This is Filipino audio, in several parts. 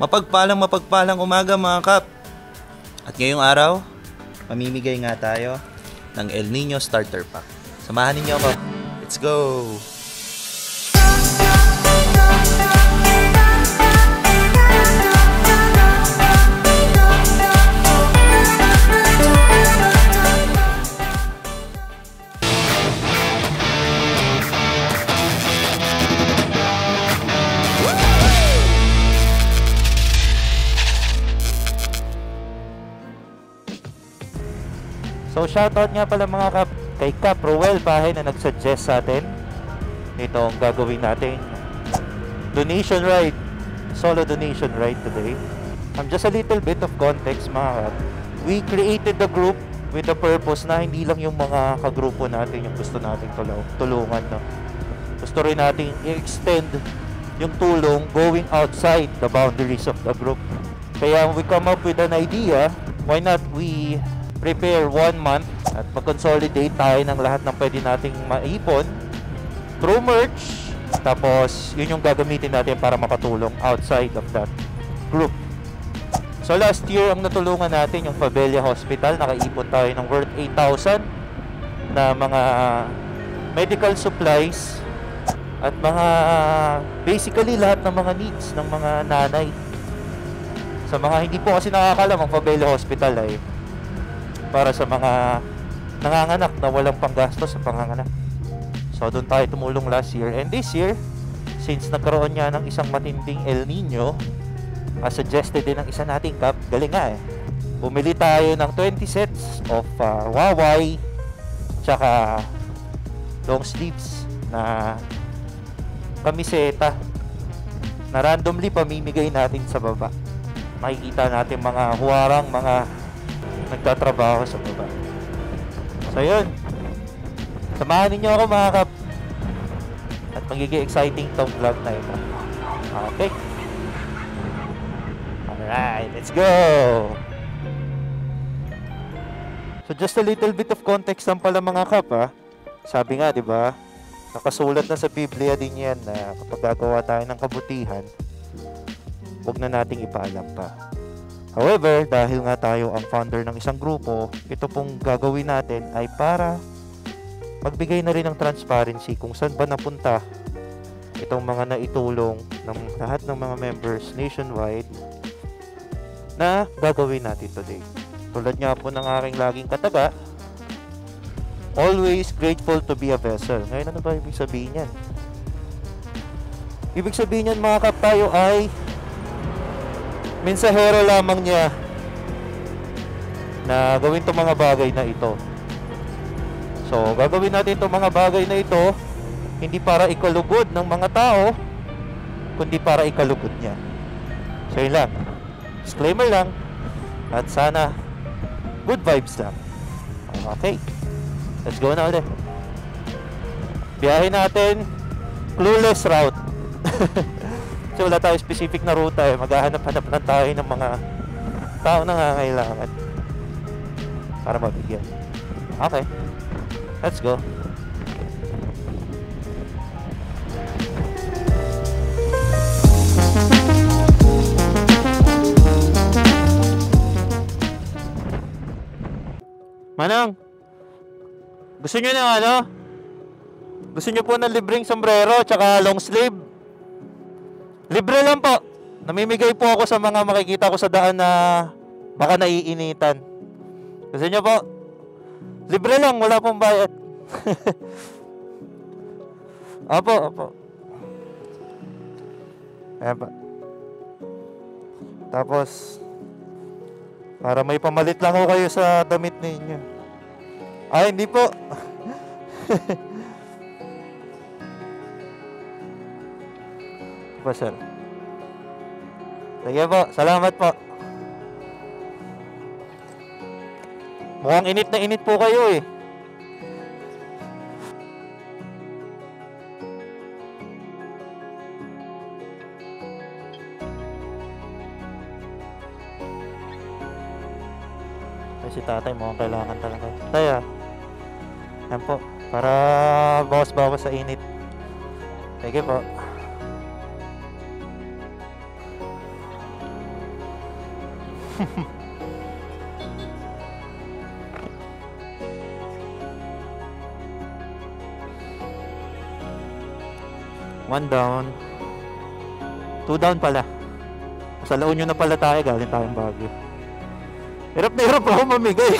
Mapagpalang umaga mga kap. At ngayong araw, mamimigay nga tayo ng El Nino Starter Pack. Samahan ninyo ako. Let's go! So shoutout nga pala mga kap kay Kap Roel Bahay na nagsuggest sa atin itong gagawin nating donation ride, solo donation ride today. Just a little bit of context mga kap. We created the group with the purpose na hindi lang yung mga kagrupo natin yung gusto nating tulungan, no? Gusto rin nating i-extend yung tulong going outside the boundaries of the group. Kaya we come up with an idea, why not we prepare 1 month at mag-consolidate tayo ng lahat ng pwede nating maipon through merch. Tapos, yun yung gagamitin natin para makatulong outside of that group. So, last year, ang natulungan natin yung Fabella Hospital. Nakaipon tayo ng worth 8,000 na mga medical supplies at mga basically lahat ng mga needs ng mga nanay. Sa mga hindi po kasi nakakalam, ang Fabella Hospital ay para sa mga nanganganak na walang panggastos sa panganganak. So doon tayo tumulong last year. And this year, since nagkaroon nga ng isang matinding El Nino, suggested din ng isa nating kap, galing nga eh, bumili tayo ng 20 sets of waway tsaka long sleeves na kamiseta na randomly pamimigay natin sa baba. Makikita natin mga huwarang, mga nagtatrabaho sa baba. So yun, samahan ninyo ako mga kap at magiging exciting tong vlog na ito. Okay, alright, let's go. So just a little bit of context lang pala mga kap, ha? Sabi nga, di ba, nakasulat na sa Biblia din yan na kapag gagawa tayo ng kabutihan, huwag na nating ipaalam pa. However, dahil nga tayo ang founder ng isang grupo, ito pong gagawin natin ay para magbigay na rin ng transparency kung saan ba napunta itong mga naitulong ng lahat ng mga members nationwide na gagawin natin today. Tulad nga po ng aking laging kataga, always grateful to be a vessel. Ngayon, ano ba ibig sabihin yan? Ibig sabihin yan mga kap, tayo ay mensahero lamang niya na gawin itong mga bagay na ito. So, gagawin natin itong mga bagay na ito hindi para ikalugod ng mga tao, kundi para ikalugod niya. So, yun lang. Disclaimer lang. At sana, good vibes lang. Okay. Let's go na ulit. Biyahe natin, clueless route. So wala tayo specific na ruta eh. Maghahanap-hanap lang tayo ng mga tao na nangangailangan para mabigyan. Okay, let's go. Manang, gusto nyo ng ano? Gusto nyo po ng libreng sombrero tsaka long sleeve? Libre lang po. Namimigay po ako sa mga makikita ko sa daan na baka naiinitan. Gusto nyo po? Libre lang, wala pong bayad. Opo. Ayan pa. Tapos, para may pamalit lang ko kayo sa damit ninyo. Ay, hindi po. Po, sir. Sige po, salamat po. Mukhang init na init po kayo eh. Si tatay mukhang kailangan talaga. Tay, yan po, para bawas-bawas sa init. Sige po. One down. 2 down pala. Sa La Union na pala tayo, galing tayong Baguio. Hirap na hirap ako mamigay.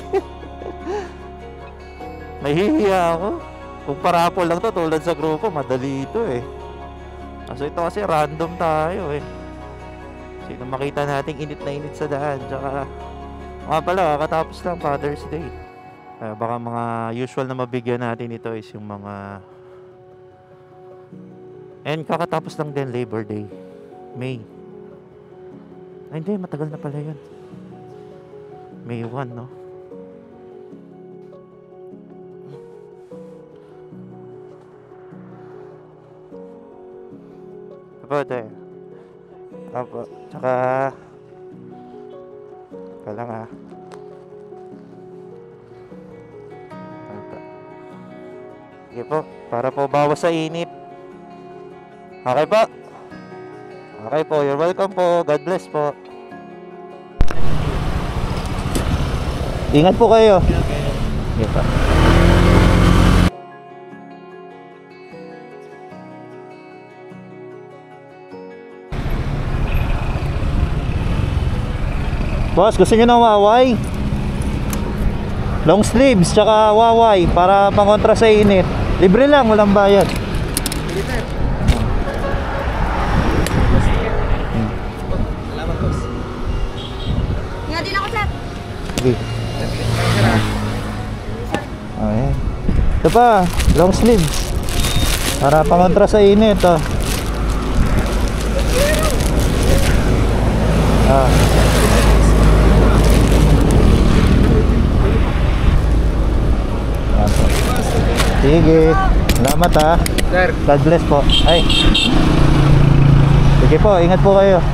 Nahihiya ako. Kung parapol lang to tulad sa grupo, madali ito eh. Kaso ito kasi random tayo eh. Sino makita nating init na init sa daan. Tsaka pala, kakatapos lang Father's Day. Baka mga usual na mabigyan natin ito is yung mga... And kakatapos lang din Labor Day. May. Ay hindi, matagal na pala yun. May 1, no? Apo, ito eh. Apo, tsaka... Kala nga. Apo. Sige po, para po bawas sa init. Okay po. Okay po, you're welcome po. God bless po. Ingat po kayo. Okay pa. Boss, gusto nyo ng waway? Long sleeves, tsaka waway para pangontra sa init. Libre lang, walang bayad. Salamat, boss. Nga din ako, sir. Sige. Ayan. Ito pa, long sleeves. Para pangontra sa init, oh. Sige. Salamat ha. Sir. God bless po. Ay. Sige po, ingat po kayo.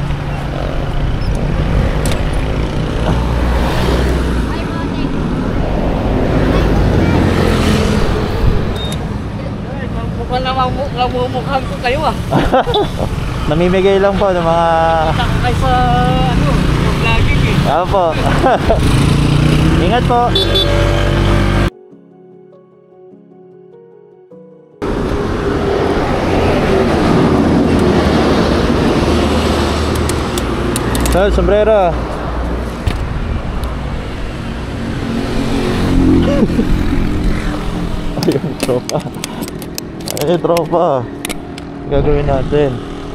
Mukhang namumukhaan ko kayo ah. Namimigay lang po ng mga... Takay sa ano, vlogging eh. Opo. Ingat po. Sir, sombrero. Ayun, tropa. Ayun, tropa. Gagawin natin.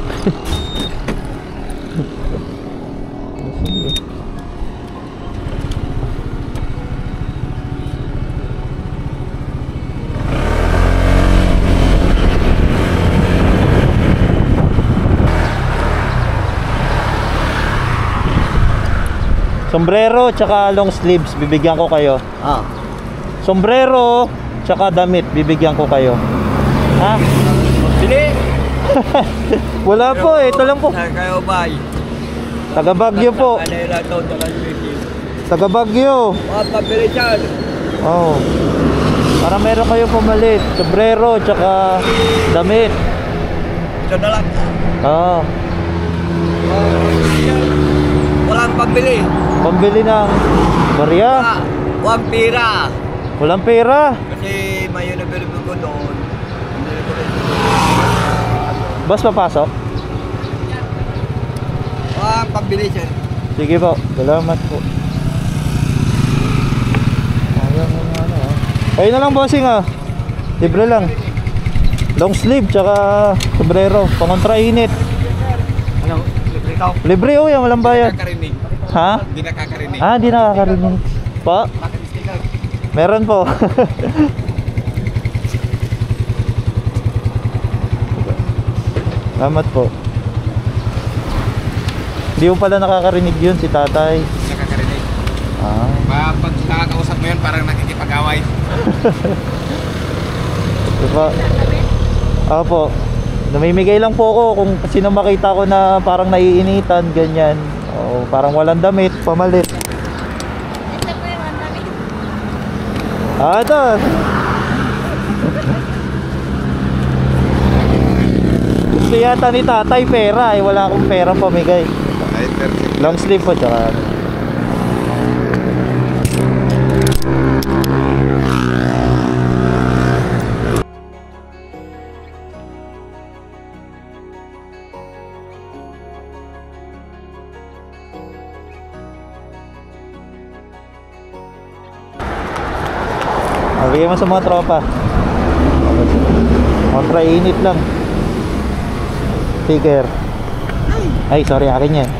Sombrero tsaka long sleeves bibigyan ko kayo. Sombrero tsaka damit bibigyan ko kayo. Ha? Bili! Wala po eh, ito lang po. Saan kayo ba? Taga Baguio po. Kanila daw sa kanila. Taga Baguio. Pabili dyan. Oh. Para meron kayo pumalit. Sombrero tsaka damit. Ito na lang. Oo. Walang pambili. Pambili ng barya. Walang pira. Walang pera. Kasi may yun na bilibig ko doon. Boss, papasok? Walang pambili sir. Sige po. Salamat po. Ayaw mo na ano ah. Kayo na lang bossing ah. Libre lang. Long sleeve tsaka sombrero. Pangontra init. Ano? Libre ikaw? Libre oh yan. Walang bayad. Nakakarinig. Ha? Hindi nakakarinig. Ah, di nakakarinig. Pa? Bakit sticker? Meron po. Salamat po. Hindi mo pala nakakarinig yun si tatay. Nakakarinig. Ah. Pag nakakausap mo yun, parang nakikipag-away. Diba? Opo. Namimigay lang po ako kung sino makita ko na parang naiinitan, ganyan. O parang walang damit, pamalit. Ito po yung ang dami. Ah, ito. Gusto yata ni tatay pera eh. Wala akong pera pamigay. Ay, perfect. Long sleeve po tsaka Bigyan mo sa mga tropa. Kontra init lang. Sticker. Ay, sorry, akin yan.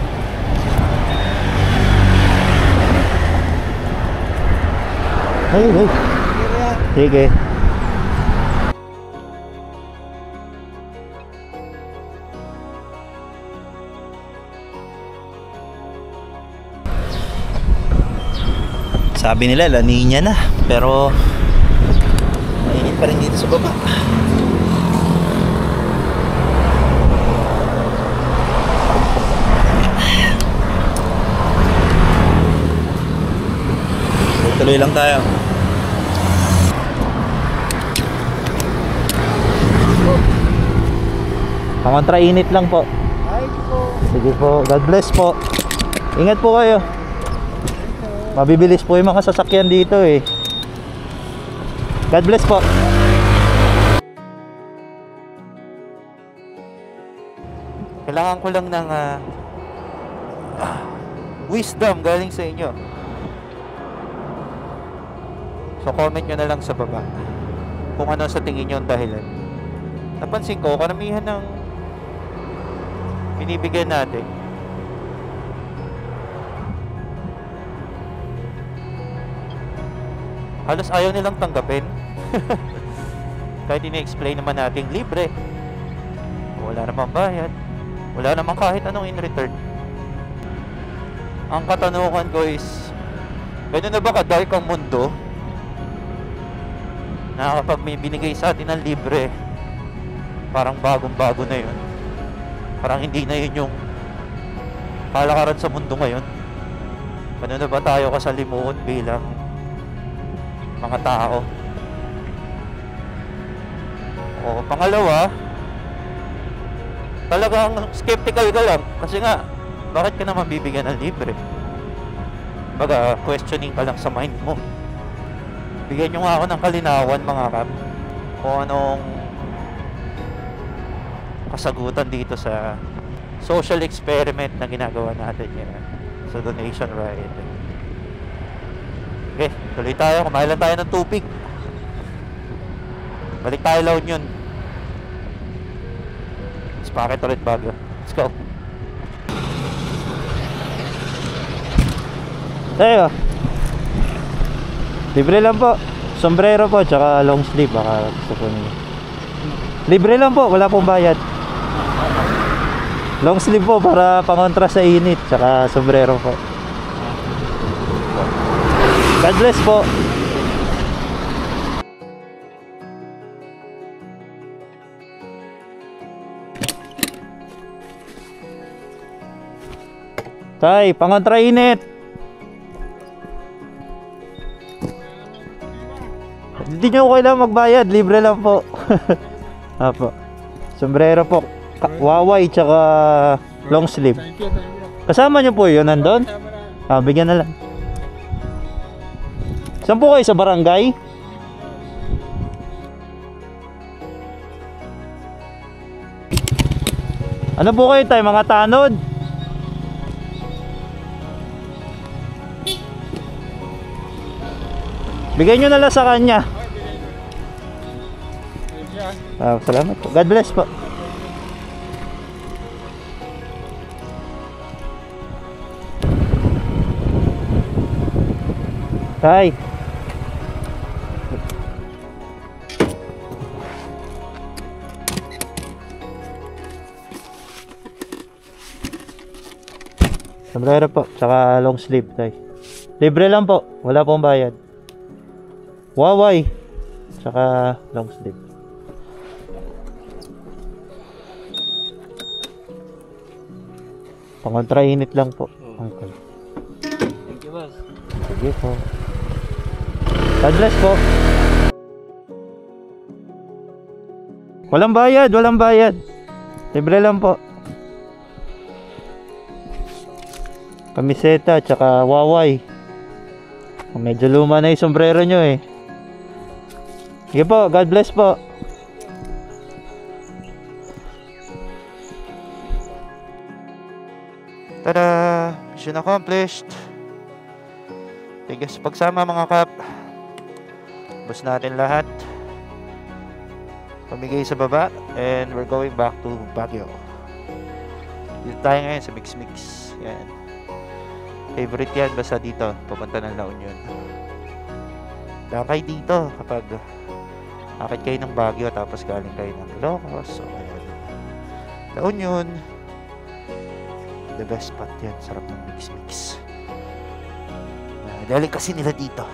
Hey. Sige. Sabi nila La Niña na, pero mainit pa rin dito sa baba. Tuloy lang tayo. Pangontra init lang po. Sige po. God bless po. Ingat po kayo. Mabibilis po yung mga sasakyan dito eh. God bless po. Kailangan ko lang ng wisdom galing sa inyo. So comment nyo na lang sa baba kung ano sa tingin nyo ang dahilan. Napansin ko, karamihan ng binibigyan natin halos ayaw nilang tanggapin. Kahit ini-explain naman natin libre, wala namang bayad, wala namang kahit anong in return. Ang katanungan ko is, gano'n na ba ka-dark ang mundo na kapag may binigay sa atin ng libre, parang bagong-bago na yun, parang hindi na yun yung kalakaran sa mundo ngayon? Gano'n na ba tayo kasalimuot bilang mga tao? O pangalawa, talagang skeptical ka lang kasi nga, bakit ka naman bibigyan ng libre? Baga questioning ka lang sa mind mo. Bigyan nyo nga ako ng kalinawan mga kap, kung anong kasagutan dito sa social experiment na ginagawa natin yan sa donation ride. Okay, tuloy tayo. Kumain lang tayo ng tubig. Balik tayo La Union. Let's packet ulit bago. Let's go. Tayo. Libre lang po. Sombrero po, tsaka long sleeve. Baka gusto po niyo. Libre lang po, wala pong bayad. Long sleeve po para pangontra sa init, tsaka sombrero po. God bless po. Tay, pangontra init. Hindi nyo kailangan magbayad, libre lang po. Apo. Sombrero po, waway tsaka long sleeve. Kasama nyo po yun nandun? Bigyan na lang. Saan po kayo, sa barangay? Ano po kayo tayo, mga tanod? Bigay nyo na lang sa kanya. Salamat po. God bless po. Tay. Sombrero po, tsaka long sleeve tay. Libre lang po, wala pong bayad. Waway, tsaka long sleeve. Pangontra init lang po. Okay. Thank you, boss. Sige po. God bless po. Walang bayad, walang bayad. Libre lang po. Kamiseta, tsaka waway. Medyo luma na yung sombrero nyo eh. Sige po, God bless po. Tada! Mission accomplished. Tigas pagsama mga kap. Bus natin lahat. Pamigay sa baba. And we're going back to Baguio. Dito tayo ngayon sa Mix Mix. Yan. Favorite yan basta dito. Papunta ng La Union. Lakay dito kapag akit kayo ng Baguio tapos galing kayo ng Ilocos. So, ayan. La Union. The best spot yan. Sarap ng Mix Mix. Dahil kasi nila dito.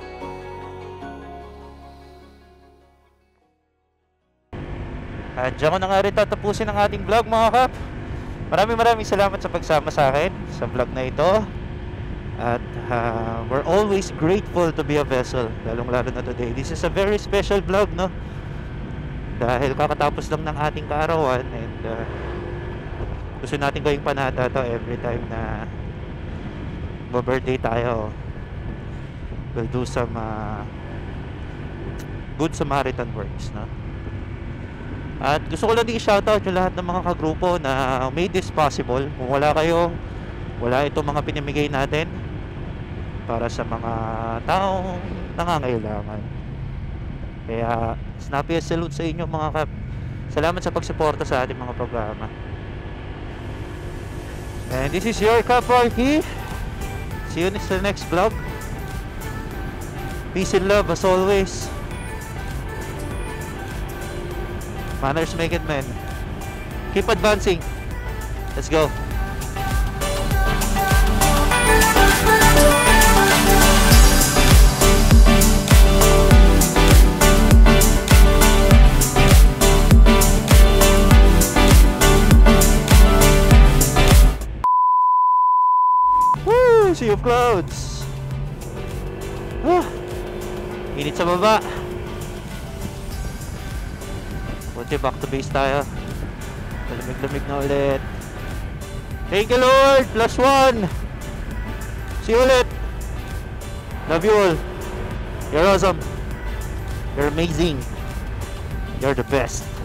At dyan ko na nga rin tatapusin ang ating vlog mga kap. Maraming salamat sa pagsama sa akin sa vlog na ito. At we're always grateful to be a vessel, lalong lalo na today. This is a very special vlog, no? Dahil kakatapos lang ng ating kaarawan. And gusto natin gawing panata to every time na birthday tayo. We'll do some good Samaritan works, no? At gusto ko lang din i-shoutout yung lahat ng mga kagrupo na made this possible. Kung wala kayo, wala itong mga pinamigay natin para sa mga taong nangangailangan. Kaya snappy salute sa inyo mga kap. Salamat sa pagsuporta sa ating mga programa. And this is your Kap Rocky. See you in the next vlog. Peace and love as always. Manners make it men. Keep advancing. Let's go. Woo! Sea of clouds. Init sa baba. Punti back to base tayo. Malamig-lamig na ulit. Thank you Lord. +1. See you ulit. Love you all. You're awesome. You're amazing. You're the best.